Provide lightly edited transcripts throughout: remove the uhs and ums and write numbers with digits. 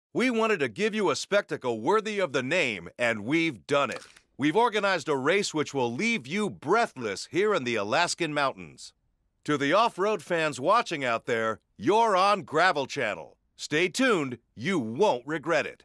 We wanted to give you a spectacle worthy of the name, and we've done it. We've organized a race which will leave you breathless here in the Alaskan mountains. To the off-road fans watching out there, you're on Gravel Channel. Stay tuned, you won't regret it.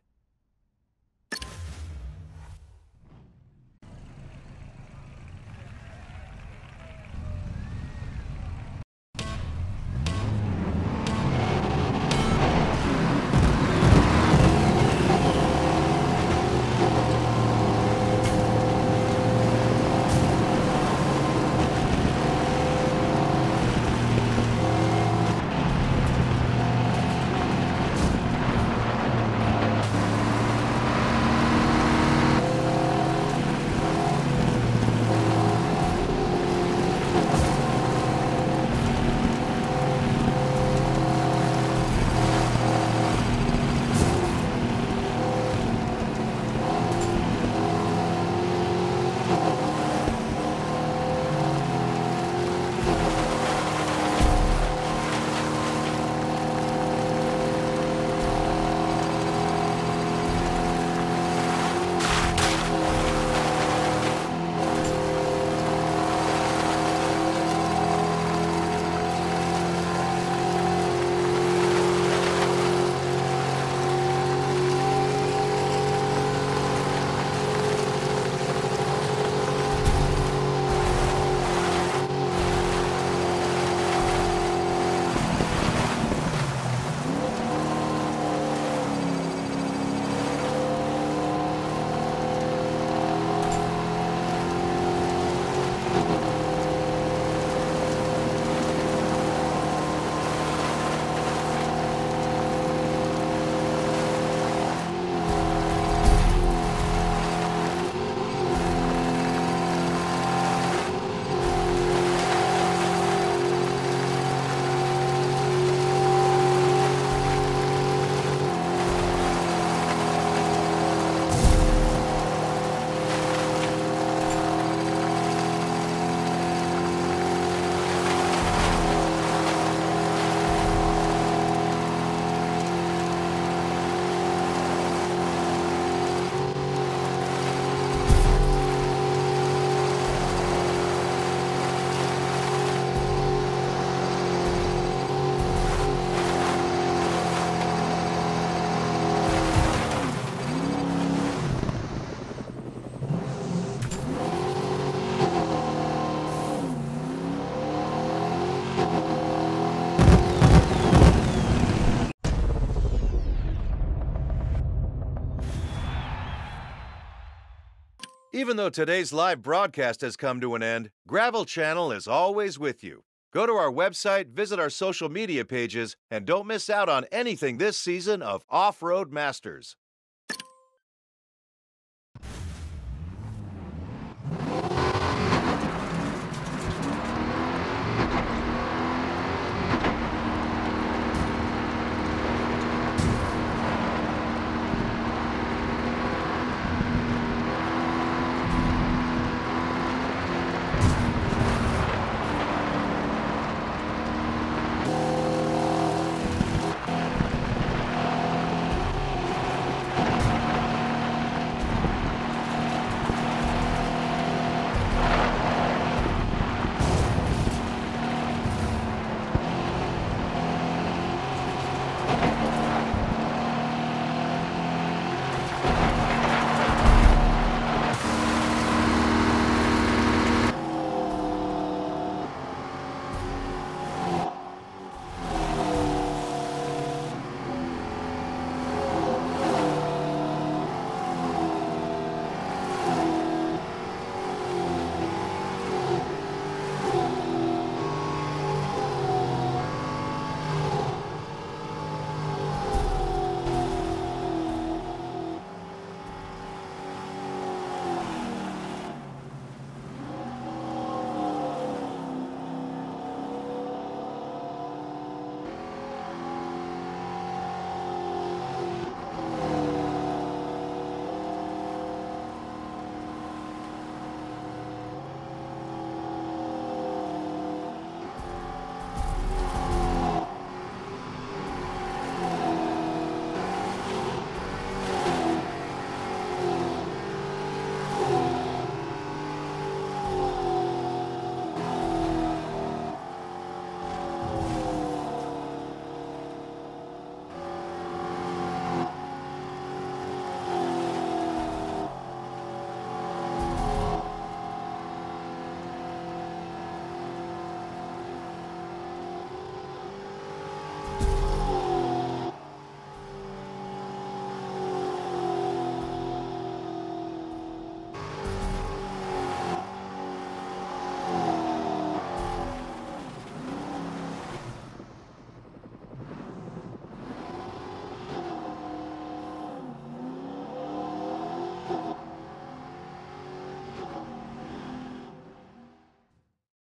Even though today's live broadcast has come to an end, Gravel Channel is always with you. Go to our website, visit our social media pages, and don't miss out on anything this season of Off-Road Masters.